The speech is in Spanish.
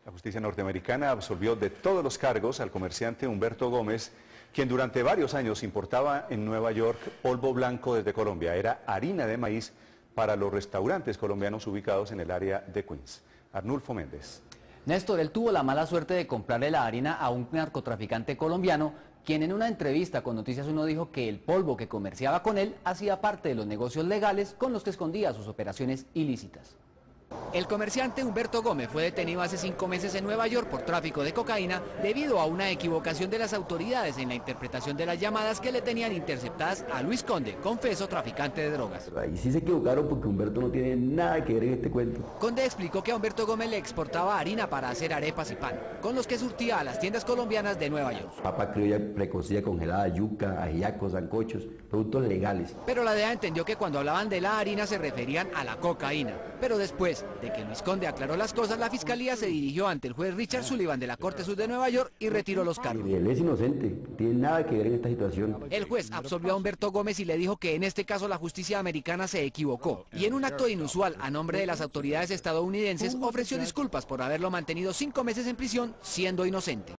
La justicia norteamericana absolvió de todos los cargos al comerciante Humberto Gómez, quien durante varios años importaba en Nueva York polvo blanco desde Colombia. Era harina de maíz para los restaurantes colombianos ubicados en el área de Queens. Arnulfo Méndez. Néstor, él tuvo la mala suerte de comprarle la harina a un narcotraficante colombiano, quien en una entrevista con Noticias 1 dijo que el polvo que comerciaba con él hacía parte de los negocios legales con los que escondía sus operaciones ilícitas. El comerciante Humberto Gómez fue detenido hace 5 meses en Nueva York por tráfico de cocaína debido a una equivocación de las autoridades en la interpretación de las llamadas que le tenían interceptadas a Luis Conde, confeso traficante de drogas. Ahí sí se equivocaron porque Humberto no tiene nada que ver en este cuento. Conde explicó que a Humberto Gómez le exportaba harina para hacer arepas y pan, con los que surtía a las tiendas colombianas de Nueva York. Papa criolla precocida congelada, yuca, ajiacos, sancochos, productos legales. Pero la DEA entendió que cuando hablaban de la harina se referían a la cocaína. Pero después de que Luis Conde aclaró las cosas, la fiscalía se dirigió ante el juez Richard Sullivan de la Corte Sur de Nueva York y retiró los cargos. Él es inocente, no tiene nada que ver en esta situación. El juez absolvió a Humberto Gómez y le dijo que en este caso la justicia americana se equivocó y en un acto inusual a nombre de las autoridades estadounidenses ofreció disculpas por haberlo mantenido 5 meses en prisión siendo inocente.